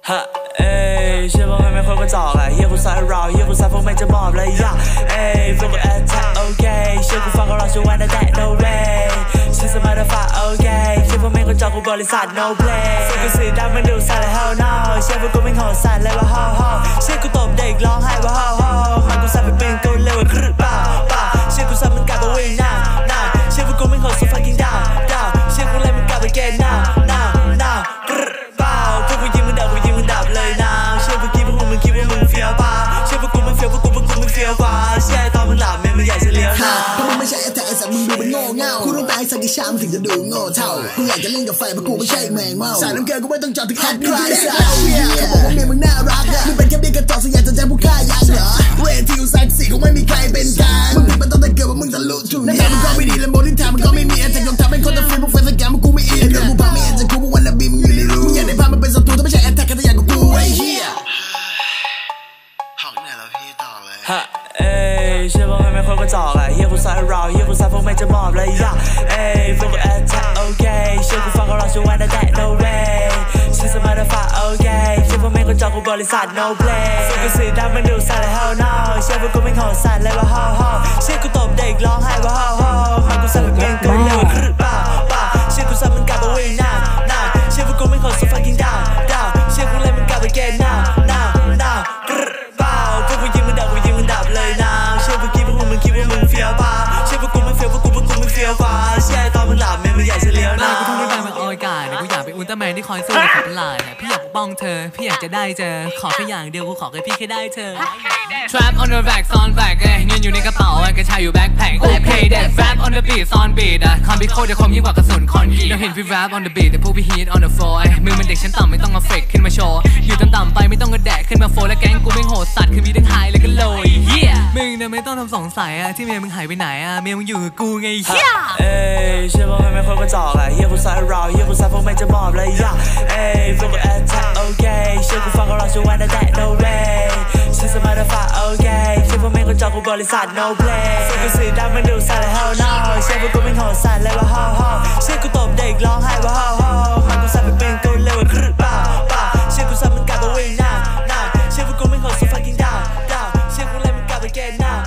ฮะเอ้ยเชื่อว่าไม่คนกระจอกอะเฮียกูสายเราเฮียกูสายพวกแม่งจะมอบเลยอะเอ้ยพวกกูแอทแทกโอเคเชื่อกูฟังก็รอช่วยวันแต่ no way ชื่อสมาร์ทฟ้าโอเคเชื่อพวกแม่งกระจอกกูบริษัท no play เชื่อกูสีดำมันดูใส่เลย hell no เชื่อพวกกูไม่โหดใส่เลยว่า ho ho เชื่อกูตบเด็กร้องไห้ว่า ho ho มันกูใส่ไปเป็นกูเร็วครึป่าป่าเชื่อกูใส่มันกลับไปวิ่งหน้าเชื่อพวกกูไม่โหด so fucking down เชื่อกูเลยมันกลับไป get now พวกกูยิงมึงดับเลยนะเชื่อพวกมึงคิดว่ามึงเฟี้ยวป่ะเชื่อพวกกูมึงเฟี้ยวพวกกูมึงเฟี้ยวกว่าเชื่อตอนมึงหลับมึงอยากจะเลี้ยวหน้าเพราะมึงไม่ใช่แต่ไอ้สัตว์มึงดูเป็นโง่เง่ากูต้องตายสักกี่ชามถึงจะดูโง่เท่ากูอยากจะเล่นกับไฟแต่กูไม่ใช่แมงเม่าสายน้ำเกลือกูไม่ต้องจอดถึงแอดคลาสเขาบอกว่าเมียมึงน่ารักมึงเป็นแค่เด็กกระจอกสัญญาจะแจ้งผู้ฆ่ายันเหรอเวทีอยู่แซกซี่คงไม่มีใครเป็นกันมึงผิดมันต้องแต่เกิดว่ามึงทะลุจุดนี้มึงก็ไม่ดีและโมดิทามึงก็ไม่มีแต่ยอมทำเป็นคนตะฟิล์มพวกแฟนสแกมมึงกูไม่อินเดี๋ยวกูพาไม่เห็นจะกูมึงวันละบีมึงอยู่ในรูมึงอยากได้พามันเป็นศัตรูแต่ไม่ใช่แอทแทกกันแต่อยากกับกูไอ้เหี้ยฮะเอ้ยเชื่อว่าไม่คนกระจอกอะเฮียกูสายเราเฮียกูสายพวกแม่งจะมอบเลยอะเอ้ยพวกกูแอทแทกโอเคเชื่อกูฟังก็รอช่วยวันแต่ no way ชื่อสมาร์ทฟ้าโอเคเชื่อพวกแม่งกระจอกกูบริษัท no play เชื่อกูสีดำมันดูใส่เลย hell no เชื่อพวกกูไม่โหดใส่เลยว่า ho ho เชื่อกูตบเด็กร้องไห้ว่า ho ho มันกูใส่ไปเป็นกูเร็วครึป่าเชื่อกูใส่มันกลับไปวิ่งหน้าเชื่อพวกกูไม่โหด so fucking down เชื่อกูเลยมันกลับไป get now พวกกูยิงมึงดับเลยนะเชื่อพวกมึงคิดว่ามึงเฟี้ยวป่ะเชื่อพวกกูมึงเฟี้ยวพวกกูมึงเฟี้ยวกว่าเชื่อตอนมึงหลับมึงอยากจะเลี้ยวหน้ากูทำได้แบบออยกากูอยากเป็นอุลตร้าแมนที่คอยสู้ในขับลายพี่อยากปกป้องเธอพี่อยากจะได้เจอขอแค่อย่างเดียวกูขอแค่พี่แค่ได้เธอ Trap on the back ซ่อนแบกเงินอยู่ในกระเป๋ากระชายอยู่แบ็คแพ็ค Okay that rap on the beat ซ่อนบีดคำพิโคตรจะคมยิ่งกว่ากระสุนคอนกรีตเราเห็นพี่ rap on the beat แต่พวกพี่ hit on the floor มึงมันเด็กชั้นต่ำไม่ต้องมาเฟกขึ้นมาโชว์อยู่ต่ำๆไปไม่ต้องกระแดกขึ้นมาโฟและแก๊งกูไม่โหดสัตว์คือมีทั้งไฮและก็โลยเฮียมึงเนี่ยไม่ต้องทำสงสัยที่เมียมึงหายไปไหนเมียมึงอยู่กับกูไงเฮียเอ้ยเชื่อว่าไม่คนกระจอกอะเฮียกูสายเราเฮียกูสายพวกแม่งจะมอบเลยอะเอ้ยพวกกูแอทแทกโอเคเชื่อกูฟังก็รอช่วยวันแต่ no way ชื่อสมาร์ทฟ้าโอเคเชื่อพวกแม่งกระจอกกูบริษัท no play เชื่อกูสีดำมันดูใส่เลย hell no เชื่อพวกกูไม่โหดใส่เลยว่า ho ho เชื่อกูตบเด็กร้องไห้ว่า ho ho มันกูใส่ไปเป็นกูเร็วครึป่าเชื่อกูใส่มันกลับไปวิ่งหน้าเชื่อพวกกูไม่โหด so fucking down เชื่อกูเลยมันกลับไป get now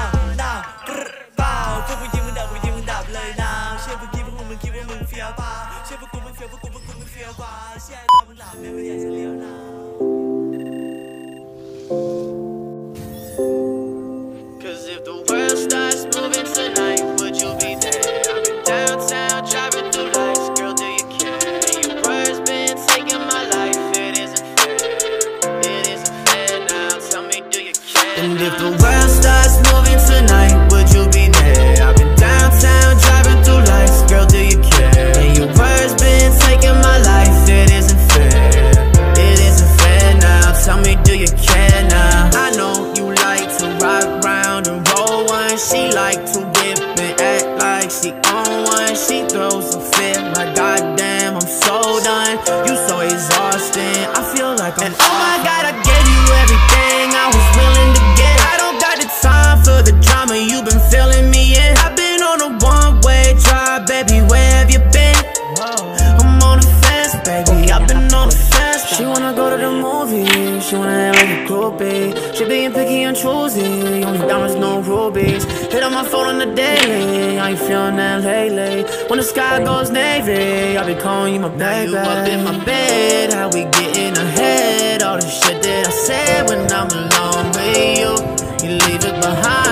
พวกกูยิงมึงดับเลยนะเชื่อพวกมึงคิดว่ามึงเฟี้ยวป่ะเชื่อพวกกูมึงเฟี้ยวกว่าเชื่อตอนมึงหลับมึงอยากจะเลี้ยวหน้า Cause if the world starts moving tonight, would you be there? I've been downtown, driving through lights, girl, do you care? And your words been taking my life, it isn't fair now, tell me do you care? And if the world starts moving tonight, would you be there? I've been downtown, driving through lights, girl, do you care? And your words been taking my life, it isn't fair now, tell me do you care now? I know you like to rock round and roll one, she like to whip and act like she on one, she throws a fit like goddamn I'm so done, you so exhausting, I feel like I'm and oh my god I gave you everything I was willing to get, I don't got the time for the drama you've been filling me in, I've been on a one-way drive baby where have you been, I'm on the fence baby, I've been on the fence, she wanna go to the movies, she wanna act like a groupie, she being picky and choosy, only diamonds no rubies, hit on my phone on the daily, how you feeling that lately, when the sky goes navy, I'll be calling you my baby, you up in my bed, how we getting ahead, all the shit that I said when I'm alone with you, you leave it behind.